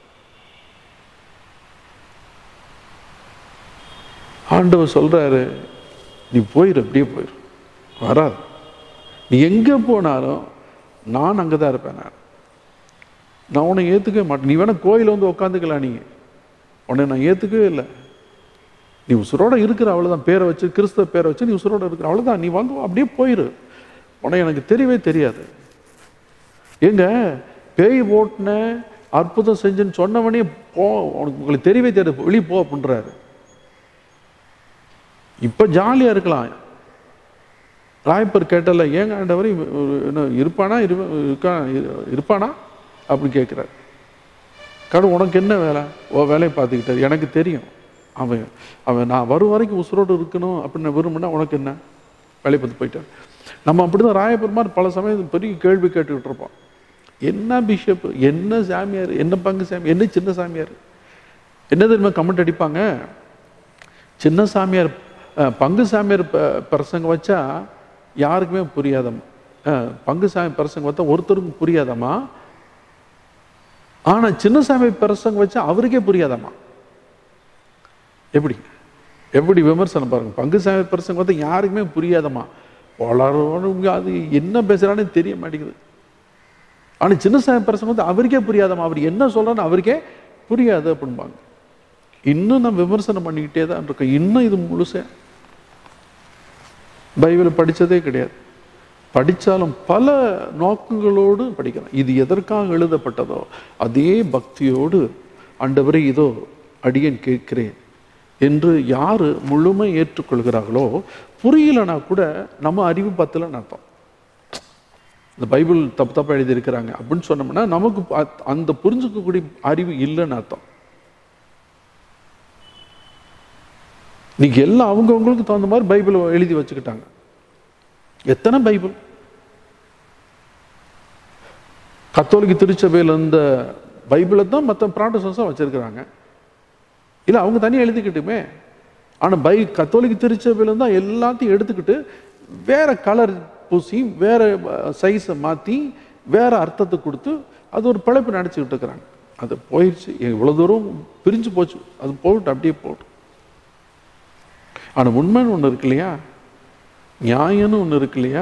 ஆண்டவர் சொல்கிறாரு, நீ போயிரு, அப்படியே போயிரு, வராது. நீ எங்கே போனாலும் நான் அங்கே தான் இருப்பேன். நான் நான் உன்னை ஏற்றுக்கவே மாட்டேன். நீ வேணால் கோயிலில் வந்து உட்காந்துக்கலாம், நீங்கள் உன்னை நான் ஏற்றுக்கவே இல்லை. நீ உசுரோட இருக்கிற, அவ்வளோதான், பேரை வச்சு கிறிஸ்தவ பேரை வச்சு நீ உசுரோட இருக்கிற, அவ்வளோதான், நீ வந்து அப்படியே போயிரு, உன்னை எனக்கு தெரியவே தெரியாது. எங்க பேய் ஓட்டுன அற்புதம் செஞ்சுன்னு சொன்னவனே போ, உனக்கு உங்களுக்கு தெரியவே தெரியாது, வெளியே போ அப்படின்றாரு. இப்போ ஜாலியாக இருக்கலாம், ராயப்பர் கேட்டல, ஏங்க ஆண்டவர் என்ன இருப்பானா இரு இருக்கா இருப்பானா அப்படின்னு கேட்குறாரு. கடவுள், உனக்கு என்ன வேலை? ஓ வேலையை பார்த்துக்கிட்டாரு, எனக்கு தெரியும். அவன் அவன் நான் வரும் வரைக்கும் உசுரோடு இருக்கணும் அப்படின்னு விரும்பினா உனக்கு என்ன, வேலையை பார்த்து போயிட்டார். நம்ம அப்படி தான் ராயப்பர் மாதிரி பல சமயம் பெரிய கேள்வி கேட்டுக்கிட்டு இருப்போம். என்ன பிஷப், என்ன சாமியார், என்ன பங்கு சாமி, என்ன சின்ன சாமியார், என்ன தெரியுமா கமெண்ட் அடிப்பாங்க? சின்ன சாமியார் பங்கு சாமியார் பிரசங்க வச்சா யாருக்குமே புரியாதம்மா, பங்கு சாமி பிரசங்க வச்சா ஒருத்தருக்கும் புரியாதம்மா, ஆனா சின்ன சாமி பிரசங்க வச்சா அவருக்கே புரியாதம்மா. எப்படி எப்படி விமர்சனம் பாருங்க. பங்கு சாமி பிரசங்க வச்சா யாருக்குமே புரியாதம்மா, வளர்வங்க அது என்ன பேசுறான்னு தெரிய மாட்டேங்குது. ஆனா சின்ன சாமி பிரசங்க வந்து அவருக்கே புரியாதம்மா, அவர் என்ன சொல்றான்னு அவருக்கே புரியாது அப்படின்பாங்க. இன்னும் நம்ம விமர்சனம் பண்ணிக்கிட்டே தான் இருக்கோம். இன்னும் இது முழுச பைபிள் படித்ததே கிடையாது. படித்தாலும் பல நோக்கங்களோடு படிக்கிறோம். இது எதற்காக எழுதப்பட்டதோ அதே பக்தியோடு ஆண்டவரே இதோ அடியேன் கேட்கிறேன் என்று யார் முழுமை ஏற்றுக்கொள்கிறார்களோ, புரியலனா கூட நம்ம அறிவு பத்தலன்னு அர்த்தம். இந்த பைபிள் தப்பு தப்பாக எழுதியிருக்கிறாங்க அப்படின்னு சொன்னோம்னா நமக்கு அந்த புரிஞ்சுக்கக்கூடிய அறிவு இல்லைன்னு அர்த்தம். இன்னைக்கு எல்லாம் அவங்கவுங்களுக்கு தகுந்த மாதிரி பைபிளை எழுதி வச்சுக்கிட்டாங்க. எத்தனை பைபிள் கத்தோலிக்க திருச்சபையில் இந்த பைபிளை தான் மற்ற ப்ராட்டஸ்டன்ஸாக வச்சிருக்கிறாங்க. இல்லை அவங்க தனியாக எழுதிக்கிட்டுமே. ஆனால் பை கத்தோலிக்க திருச்சபையில் தான் எல்லாத்தையும் எடுத்துக்கிட்டு வேற கலர் பூசி வேற சைஸை மாற்றி வேற அர்த்தத்தை கொடுத்து அது ஒரு பிழைப்பு நினச்சிக்கிட்டு இருக்கிறாங்க. அது போயிடுச்சு, இவ்வளோ தூரம் பிரிஞ்சு போச்சு, அது போட்டு அப்படியே போட்டு. ஆனால் உண்மைன்னு ஒன்று இருக்கு இல்லையா, நியாயம்னு ஒன்று இருக்கு இல்லையா,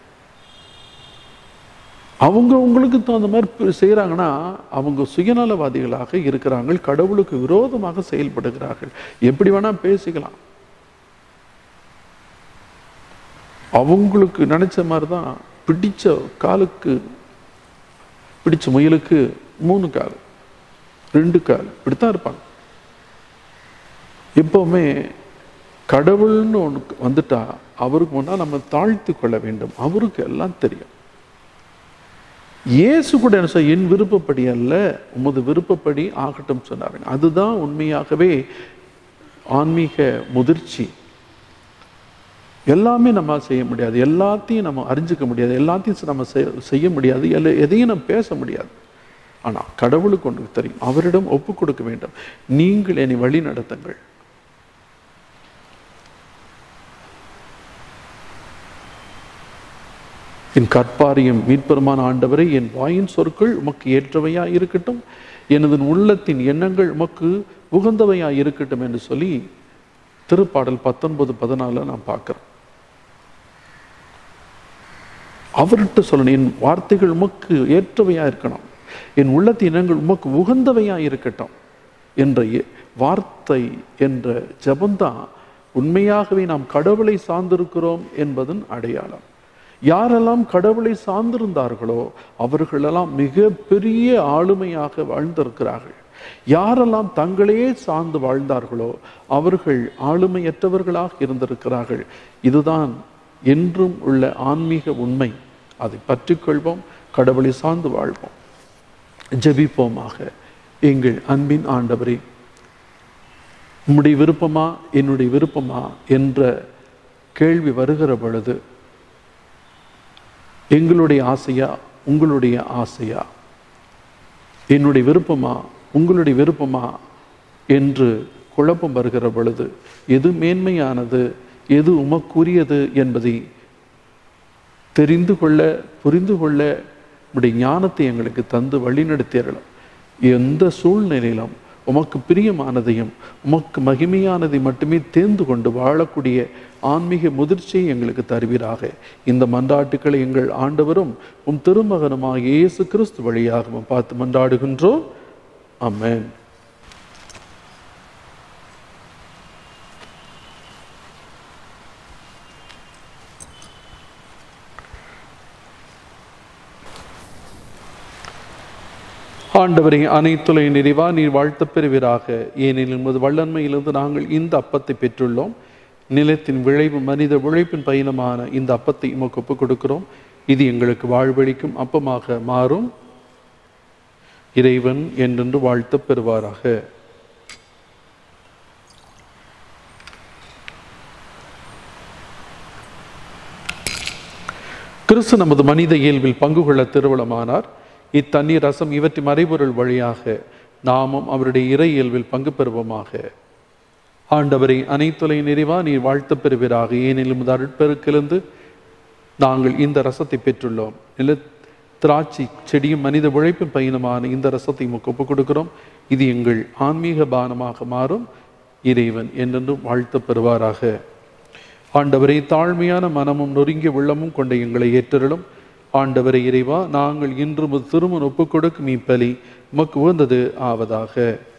அவங்க உங்களுக்கு தகுந்த மாதிரி செய்கிறாங்கன்னா அவங்க சுயநலவாதிகளாக இருக்கிறாங்க, கடவுளுக்கு விரோதமாக செயல்படுகிறார்கள். எப்படி வேணா பேசிக்கலாம், அவங்களுக்கு நினைச்ச மாதிரி தான். பிடிச்ச காலுக்கு பிடிச்ச முயலுக்கு மூணு கால் ரெண்டு கால் இப்படித்தான் இருப்பாங்க. எப்பவுமே கடவுள்னு ஒன்று வந்துட்டா அவருக்கு முன்னால் நம்ம தாழ்த்து கொள்ள வேண்டும். அவருக்கு எல்லாம் தெரியும். இயேசு கூட என்ன சொல்ல, என் விருப்பப்படி அல்ல உமது விருப்பப்படி ஆகட்டும் சொன்னாருங்க. அதுதான் உண்மையாகவே ஆன்மீக முதிர்ச்சி. எல்லாமே நம்ம செய்ய முடியாது, எல்லாத்தையும் நம்ம அறிஞ்சிக்க முடியாது, எல்லாத்தையும் நம்ம செய்ய முடியாது, எதையும் நம்ம பேச முடியாது. ஆனால் கடவுளுக்கு ஒன்று தெரியும், அவரிடம் ஒப்பு கொடுக்க வேண்டும். நீங்கள் என்னை வழி நடத்துங்கள். என் கற்பாரியும் மீட்பெருமான ஆண்டவரை, என் வாயின் சொற்கள் உமக்கு ஏற்றவையா இருக்கட்டும், எனது உள்ளத்தின் எண்ணங்கள் உமக்கு உகந்தவையா இருக்கட்டும் என்று சொல்லி திருப்பாடல் பத்தொன்பது பதினாலுல நான் பார்க்கிறேன். அவர்கிட்ட சொல்லணும், என் வார்த்தைகள் உமக்கு ஏற்றவையா இருக்கணும், என் உள்ளத்தின் எண்ணங்கள் உமக்கு உகந்தவையா இருக்கட்டும் என்ற வார்த்தை என்ற ஜபந்தான் உண்மையாகவே நாம் கடவுளை சார்ந்திருக்கிறோம் என்பதன் அடையாளம். யாரெல்லாம் கடவுளை சார்ந்திருந்தார்களோ அவர்களெல்லாம் மிக பெரிய ஆளுமையாக வாழ்ந்திருக்கிறார்கள். யாரெல்லாம் தங்களையே சார்ந்து வாழ்ந்தார்களோ அவர்கள் ஆளுமையற்றவர்களாக இருந்திருக்கிறார்கள். இதுதான் என்றும் உள்ள ஆன்மீக உண்மை. அதை பற்றிக்கொள்வோம், கடவுளை சார்ந்து வாழ்வோம். ஜெபிப்போமாக. எங்கள் அன்பின் ஆண்டவரே, உம்முடைய விருப்பமா என்னுடைய விருப்பமா என்ற கேள்வி வருகிற பொழுது எங்களுடைய ஆசையா உங்களுடைய ஆசையா, என்னுடைய விருப்பமா உங்களுடைய விருப்பமா என்று குழப்பம் வருகிற பொழுது எது மேன்மையானது எது உமக்குரியது என்பதை தெரிந்து கொள்ள புரிந்து கொள்ள உடைய ஞானத்தை எங்களுக்கு தந்து வழிநடத்தியறலாம். எந்த சூழ்நிலையிலும் உமக்கு பிரியமானதையும் உமக்கு மகிமையானதை மட்டுமே தேர்ந்து கொண்டு வாழக்கூடிய ஆன்மீக முதிர்ச்சியை எங்களுக்கு தருவீராக. இந்த மன்றாட்டுக்களை எங்கள் ஆண்டவரும் உம் திருமகனுமாக இயேசு கிறிஸ்து வழியாகவும் பார்த்து மன்றாடுகின்றோம். ஆமென். ஆண்டவரே, அனைத்துலை நிறைவா நீர் வாழ்த்த பெறுவீராக. ஏனெனில் உமது வல்லன்மையிலிருந்து நாங்கள் இந்த அப்பத்தை பெற்றுள்ளோம். நிலத்தின் விளைவு மனித உழைப்பின் பயணமான இந்த அப்பத்தை உமக்கு ஒப்புக் கொடுக்கிறோம். இது எங்களுக்கு வாழ்வளிக்கும் அப்பமாக மாறும். இறைவன் என்றென்று வாழ்த்த பெறுவாராக. கிறிஸ்து நமது மனித இயல்பில் பங்கு கொள்ள திருவளமானார். இத்தண்ணீர் ரசம் இவற்றின் மறைபொருள் வழியாக நாமும் அவருடைய இறை இயல்பில் பங்கு பெறுவோமாக. ஆண்டவரை அனைத்துலை நிறைவா நீர் வாழ்த்த பெறுவீராக. ஏனெனில் முதல் அருட்பெருக்கிலிருந்து நாங்கள் இந்த ரசத்தை பெற்றுள்ளோம். நில திராட்சை செடியும் மனித உழைப்பின் பயணமான இந்த ரசத்தை உமக்கு ஒப்புக் கொடுக்கிறோம். இது எங்கள் ஆன்மீக பானமாக மாறும். இறைவன் என்றென்றும் வாழ்த்த பெறுவாராக. ஆண்டவரை தாழ்மையான மனமும் நொறுங்கிய உள்ளமும் கொண்ட எங்களை ஏற்றலும். ஆண்டவரை இறைவா, நாங்கள் இன்று திருமண ஒப்புக் கொடுக்கும் இப்பலி உமக்கு உகந்தது ஆவதாக.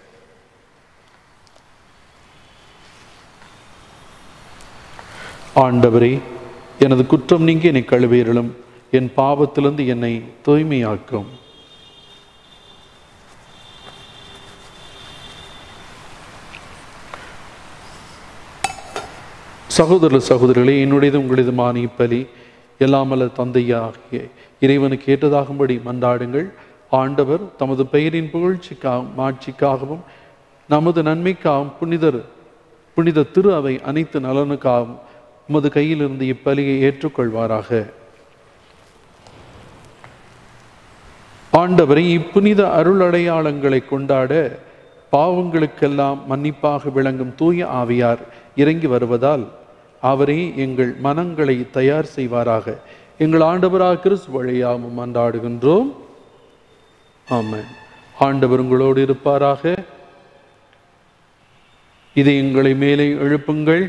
ஆண்டவரே, எனது குற்றம் நீங்கி என்னை கழுவேறலும், என் பாவத்திலிருந்து என்னை தூய்மையாக்கும். சகோதர சகோதரிகளே, என்னுடையது உங்களுடையதுமான இப்பலி எல்லாமல்ல தந்தையாகிய இறைவனுக்கு ஏற்றதாகும்படி மன்றாடுங்கள். ஆண்டவர் தமது பெயரின் புகழ்ச்சிக்காகவும் மாட்சிக்காகவும் நமது நன்மைக்காகவும் புனிதர் புனித திரு அவை அனைத்து நலனுக்காகவும் உமது கையிலிருந்து இப்பலியை ஏற்றுக்கொள்வாராக. ஆண்டவரை இப்புனித அருள் அடையாளங்களை கொண்டாட பாவங்களுக்கெல்லாம் மன்னிப்பாக விளங்கும் தூய ஆவியார் இறங்கி வருவதால் அவரே எங்கள் மனங்களை தயார் செய்வாராக. எங்கள் ஆண்டவராக கிறிஸ்து வழியாகவும் மன்றாடுகின்றோம். ஆமென். ஆண்டவர் உங்களோடு இருப்பாராக. இதை எங்களை மேலே எழுப்புங்கள்.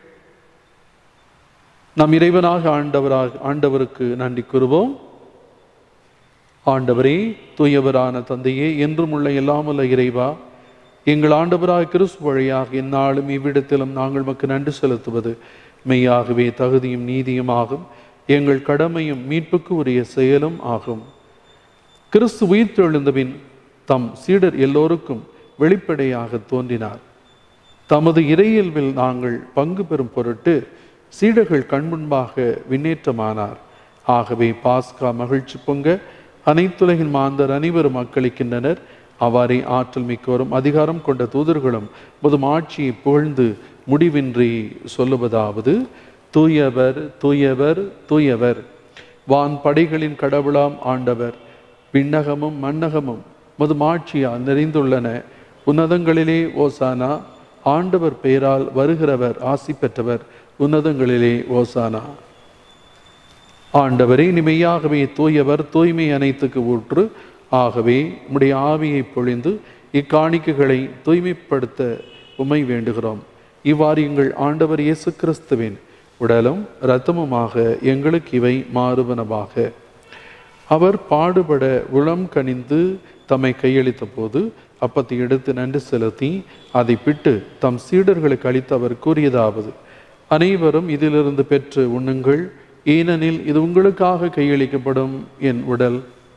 நம் இறைவனாக ஆண்டவராக ஆண்டவருக்கு நன்றி கூறுவோம். ஆண்டவரே, தூயவரான தந்தையே, என்றும் உள்ள எல்லாமல்ல இறைவா, எங்கள் ஆண்டவராக கிறிஸ்து வழியாக எந்நாளும் இவ்விடத்திலும் நாங்கள் மக்கு நன்றி செலுத்துவது மெய்யாகவே தகுதியும் நீதியும் ஆகும். எங்கள் கடமையும் மீட்புக்கு உரிய செயலும் ஆகும். கிறிஸ்து உயிர் தெழுந்தபின் தம் சீடர் எல்லோருக்கும் வெளிப்படையாக தோன்றினார். தமது இறையியல்பில் நாங்கள் பங்கு பெறும் பொருட்டு சீடர்கள் கண்முன்பாக விண்ணேற்றமானார். ஆகவே பாஸ்கா மகிழ்ச்சி பொங்க அனைத்துலகின் மாந்தர் அனைவரும் மக்களிக்கின்றனர். அவ்வாறே ஆற்றல் மிக்கோரும் அதிகாரம் கொண்ட தூதர்களும் முதும் ஆட்சியை புகழ்ந்து முடிவின்றி சொல்லுவதாவது: தூயவர் தூயவர் தூயவர், வான் படைகளின் கடவுளாம் ஆண்டவர். விண்ணகமும் மண்ணகமும் முதும் ஆட்சியால் நிறைந்துள்ளன. உன்னதங்களிலே ஓசானா. ஆண்டவர் பெயரால் வருகிறவர் ஆசி பெற்றவர். உன்னதங்களிலே ஓசானா. ஆண்டவரே, நிமையாகவே தூயவர், தூய்மை அனைத்துக்கு ஊற்று. ஆகவே உம்முடைய ஆவியை பொழிந்து இக்காணிக்கைகளை தூய்மைப்படுத்த உம்மை வேண்டுகிறோம். இவ்வாறு எங்கள் ஆண்டவர் இயேசு கிறிஸ்துவின் உடலும் இரத்தமுமாக எங்களுக்கு இவை மாறுவனவாக. அவர் பாடுபட உளம் கனிந்து தம்மை கையளித்த போது அப்பத்தை எடுத்து நன்றி செலுத்தி அதை பிட்டு தம் சீடர்களுக்கு அளித்து அவர் கூறியதாவது: அனைவரும் இதிலிருந்து பெற்று உண்ணுங்கள், ஏனெனில் இது உங்களுக்காக கையளிக்கப்படும் என் உடல்.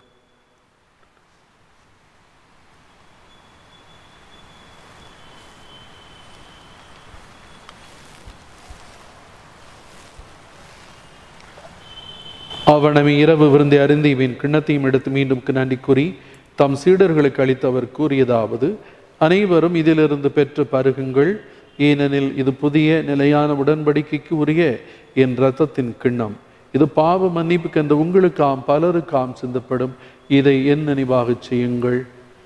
அவனமை இரவு விருந்தை அருந்தி இவன் கிண்ணத்தையும் எடுத்து மீண்டும் நன்றி கூறி தம் சீடர்களுக்கு அளித்து அவர் கூறியதாவது: அனைவரும் இதிலிருந்து பெற்று பருகுங்கள், ஏனெனில் இது புதிய நிலையான உடன்படிக்கைக்கு உரிய என் இரத்தத்தின் கிண்ணம். இது பாவ மன்னிப்புக்கென்று உங்களுக்காம் பலருக்காம் சிந்தப்படும். இதை என் நினைவாக செய்யுங்கள்.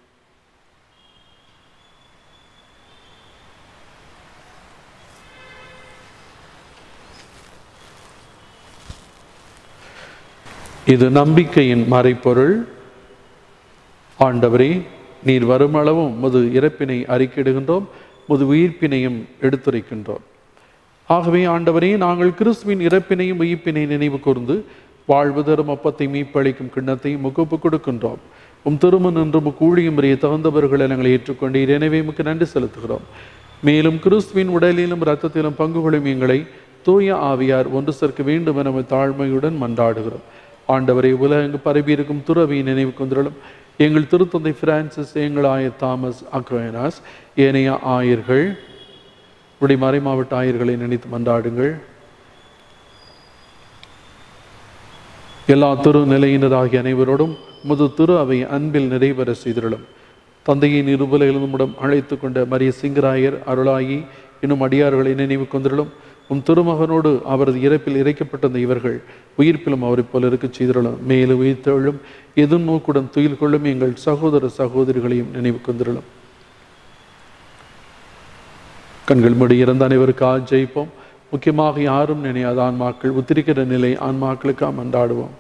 இது நம்பிக்கையின் மறைப்பொருள். ஆண்டவரே, நீர் வருமளவும் முது இறப்பினை அறிக்கையிடுகின்றோம், முது உயிர்ப்பினையும் எடுத்துரைக்கின்றோம். ஆகவே ஆண்டவரே, நாங்கள் கிறிஸ்துவின் இறப்பினையும் உயிர்ப்பினை நினைவு கூர்ந்து வாழ்வு தரும் அப்பத்தை மீப்பளிக்கும் கிண்ணத்தையும் முகப்பு கொடுக்கின்றோம். உம் திருமண் என்றும் கூழியும் முறையை தகுந்தவர்களை நாங்கள் ஏற்றுக்கொண்டீர். எனவே உமக்கு நன்றி செலுத்துகிறோம். மேலும் கிறிஸ்துவின் உடலிலும் இரத்தத்திலும் பங்குகளும் எங்களை தூய ஆவியார் ஒன்று சேர்க்க வேண்டும் என தாழ்மையுடன் மன்றாடுகிறோம். ஆண்டவரை, உலகெங்கு பரவியிருக்கும் துறவியின் நினைவு கொண்டிலும் எங்கள் திருத்தந்தை பிரான்சிஸ், எங்கள் ஆயர் தாமஸ் அக்வைனாஸ், ஏனைய ஆயர்கள், உடைய மறைமாவட்ட ஆயர்களை நினைத்து மன்றாடுங்கள். எல்லா திரு நிலையினராகிய அனைவரோடும் முது திரு அவை அன்பில் நிறைவேற செய்திருளும். தந்தையின் இருபலையிலும் நம்மிடம் அழைத்து கொண்ட மரிய சிங்கராயர் அருளாகி இன்னும் அடியார்களை நினைவு கொண்டிருளும். உம் திருமகனோடு அவரது இறப்பில் இறைக்கப்பட்டிருந்த இவர்கள் உயிர்ப்பிலும் அவரை போல இருக்க செய்திருளும். மேலும் உயிர்த்தெழும் எதிர் நோக்குடன் துயில் கொள்ளும் எங்கள் சகோதர சகோதரிகளையும் நினைவு கொண்டிருளும். கண்கள் மூடி இறந்த அனைவருக்காக ஜெயிப்போம். முக்கியமாக யாரும் நினையாத ஆன்மாக்கள் உத்திரிக்கிற நிலை ஆன்மாக்களுக்காக மன்றாடுவோம்.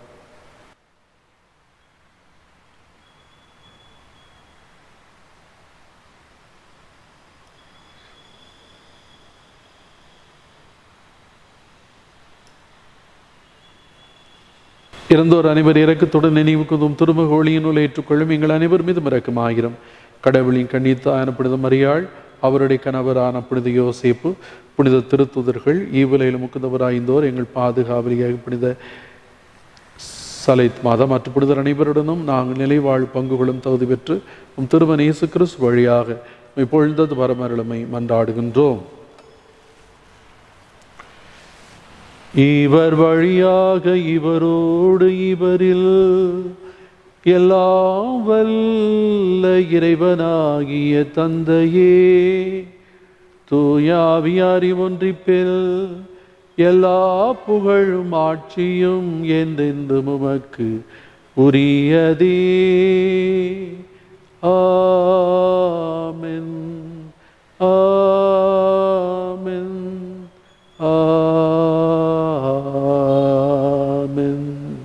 இறந்தோர் அனைவர் இறக்கத்துடன் நினைவுக்குதும் திருமக ஒளியினுள் ஏற்றுக்கொள்ளும் எங்கள் அனைவர் மீதும் இரக்கமாகிறோம். கடவுளின் கண்ணித்தான புனித மரியாள், அவருடைய கணவரான புனித யோசேப்பு, புனித திருத்துதர்கள், ஈவிலையில் முக்குந்தவராய்ந்தோர், எங்கள் பாதுகாவலியாக புனித சலைத் மாதம் மற்ற புனிதர் அனைவருடனும் நாங்கள் நிலைவாழ் பங்குகளும் தகுதி பெற்று உம் திருமண இயேசு கிறிஸ்து வழியாக இப்பொழுது பரமருளமை மன்றாடுகின்றோம். இவர் வழியாக இவரோடு இவரில் எல்லாம் வல்ல இறைவனாகிய தந்தையே, தூயாவியாரி ஒன்றிப்பில் எல்லா புகழும் ஆட்சியும் என்றென்றும் உமக்கு உரியதே. ஆமென் ஆமென் ஆமென்.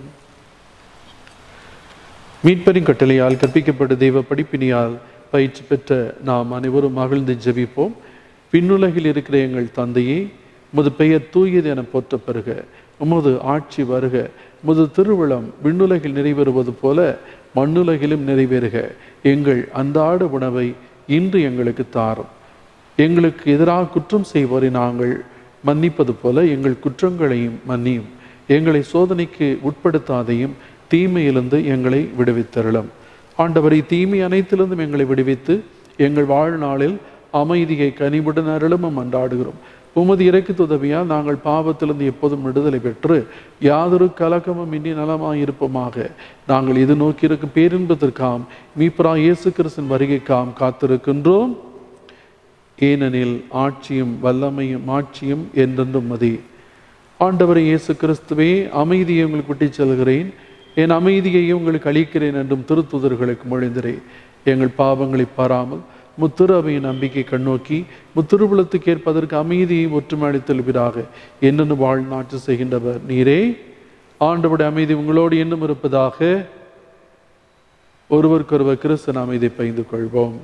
மீட்பரின் கட்டளையால் கற்பிக்கப்பட்ட தெய்வ படிப்பினியால் பயிற்சி பெற்ற நாம் அனைவரும் மகிழ்ந்து ஜெபிப்போம். விண்ணுலகில் இருக்கிற எங்கள் தந்தையே, உமது பெயர் தூயது என போற்ற பெறுக. உமது ஆட்சி வருக. உமது திருவிழம் விண்ணுலகில் நிறைவேறுவது போல மண்ணுலகிலும் நிறைவேறுக. எங்கள் அன்றாட உணவை இன்று எங்களுக்கு தாரும். எங்களுக்கு எதிராக குற்றம் செய்வோரை நாங்கள் மன்னிப்பது போல எங்கள் குற்றங்களையும் மன்னியும். எங்களை சோதனைக்கு உட்படுத்தாதையும் தீமையிலிருந்து எங்களை விடுவித்தருளும். ஆண்டவரை தீமை அனைத்திலிருந்தும் எங்களை விடுவித்து எங்கள் வாழ்நாளில் அமைதியை கனிவுடன் அருளும் மன்றாடுகிறோம். உமது இறைக்கு உதவியால் நாங்கள் பாவத்திலிருந்து எப்போதும் விடுதலை பெற்று யாதொரு கலக்கமும் இன்றி நலமாயிருப்போமாக. நாங்கள் இது நோக்கியிருக்கும் பேரின்பதற்காம் மீட்பரா இயேசு கிறிஸ்துவின் வருகைக்காம் காத்திருக்கின்றோம். ஏனெனில் ஆட்சியும் வல்லமையும் ஆட்சியும் என்றென்றும் மதி. ஆண்டவரை இயேசு கிறிஸ்துவே, அமைதியை உங்களுக்கு விட்டுச் செல்கிறேன், என் அமைதியை உங்களுக்கு அளிக்கிறேன் என்றும் திருத்துதர்களுக்கு மொழிந்தரே. எங்கள் பாவங்களை பாராமல் முத்திரு அவையின் நம்பிக்கை கண்ணோக்கி முத்திருபுலத்துக்கு ஏற்பதற்கு அமைதியை ஒற்றுமை அளித்தல்வீராக. என்னென்னு வாழ்நாட்டு செய்கின்றவர் நீரே. ஆண்டவருடைய அமைதி உங்களோடு இன்னும் இருப்பதாக. ஒருவருக்கொருவர் கிறிஸ்தன் அமைதியை பகிர்ந்து கொள்வோம்.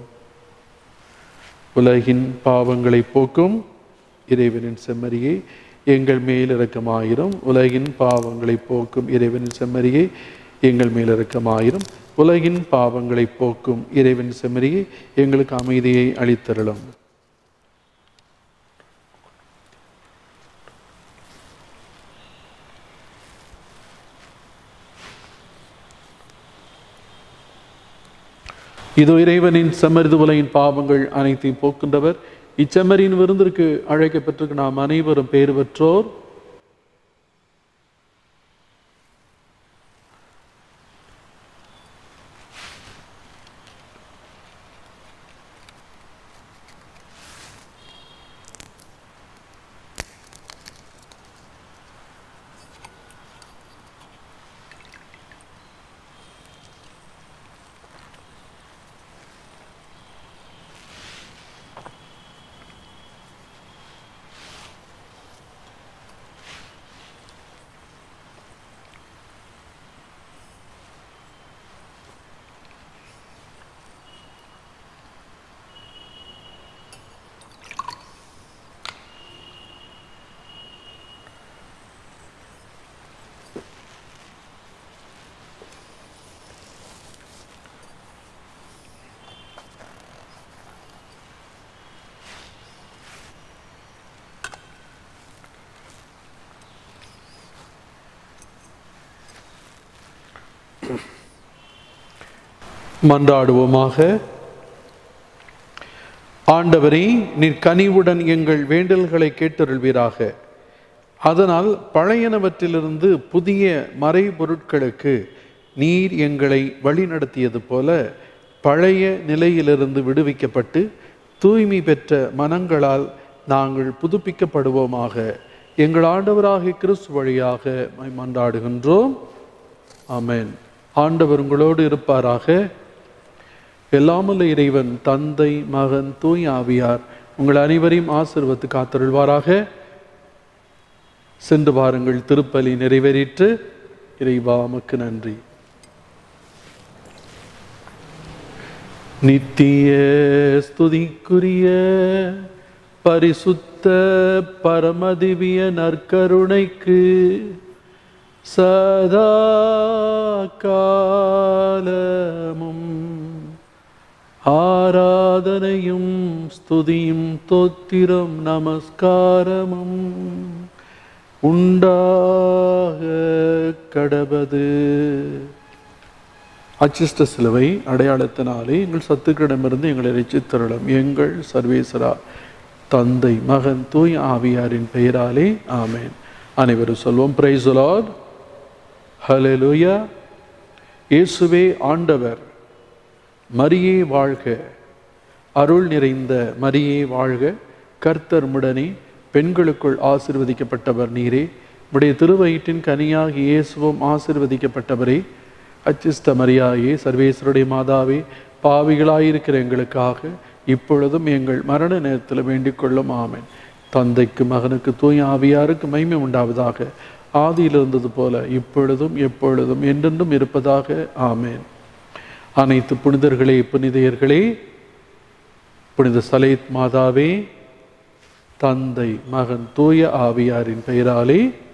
உலகின் பாவங்களை போக்கும் இறைவனின் செம்மறியை எங்கள் மேல் இரக்கமாயிரும். உலகின் பாவங்களை போக்கும் இறைவனின் செம்மறியை எங்கள் மேல் இரக்கமாயிரும். உலகின் பாவங்களை போக்கும் இறைவன் செம்மறியை எங்களுக்கு அமைதியை அளித்தருளும். இதோ இறைவனின் செம்மறிது உலகின் பாவங்கள் அனைத்தையும் போக்கின்றவர். இச்செம்மறியின் விருந்திற்கு அழைக்கப்பட்டிருக்க நாம் அனைவரும் பேறு பெற்றோர். மன்றாடுவோமாக. ஆண்டவரே, நீர் கனிவுடன் எங்கள் வேண்டல்களை கேட்டருள்வீராக. அதனால் பழையனவற்றிலிருந்து புதிய மறைபொருட்களுக்கு நீர் எங்களை வழிநடத்தியது போல பழைய நிலையிலிருந்து விடுவிக்கப்பட்டு தூய்மை பெற்ற மனங்களால் நாங்கள் புதுப்பிக்கப்படுவோமாக. எங்கள் ஆண்டவராகிய கிறிஸ்து வழியாக மன்றாடுகின்றோம். ஆமென். ஆண்டவர் உங்களோடு இருப்பாராக. எல்லாமல்ல இறைவன் தந்தை, மகன், தூய் ஆவியார் உங்கள் அனைவரையும் ஆசீர்வதித்து காத்தருள்வாராக. சென்று வாருங்கள். திருப்பலி நிறைவேறிற்று. இறைவா உமக்கு நன்றி. நித்திய ஸ்துதிக்குரிய பரிசுத்த பரமதிவிய நற்கருணைக்கு சதா காலமும் ஆராதனையும் ஸ்துதியும் தோத்திரம் நமஸ்காரமும் உண்டாக கடவது. அச்சிஷ்ட சிலுவை அடையாளத்தினாலே எங்கள் சத்துக்களிடமிருந்து எங்களை ரட்சித்தருளும். எங்கள் சர்வேஸ்வரா, தந்தை, மகன், தூய் ஆவியாரின் பெயராலே ஆமென். அனைவரும் சொல்வோம். Praise the lord. ஹல்லேலூயா. இயேசுவே ஆண்டவர். மரியே வாழ்க. அருள் நிறைந்த மரியே வாழ்க. கர்த்தர் முடனே, பெண்களுக்குள் ஆசீர்வதிக்கப்பட்டவர் நீரே. உடைய திருவயிற்றின் கனியாக இயேசுவும் ஆசீர்வதிக்கப்பட்டவரே. அச்சிஷ்ட மரியாயே, சர்வேஸ்வருடைய மாதாவே, பாவிகளாயிருக்கிற எங்களுக்காக இப்பொழுதும் எங்கள் மரண நேரத்தில் வேண்டிக் கொள்ளும். ஆமென். தந்தைக்கு, மகனுக்கு, தூய் ஆவியாருக்கு மகிமை உண்டாவதாக. ஆதியில் இருந்தது போல இப்பொழுதும் எப்பொழுதும் என்றென்றும் இருப்பதாக. ஆமென். அனைத்து புனிதர்களே, புனிதையர்களே, புனித சலேத் மாதாவே, தந்தை, மகன், தூய ஆவியாரின் பெயராலே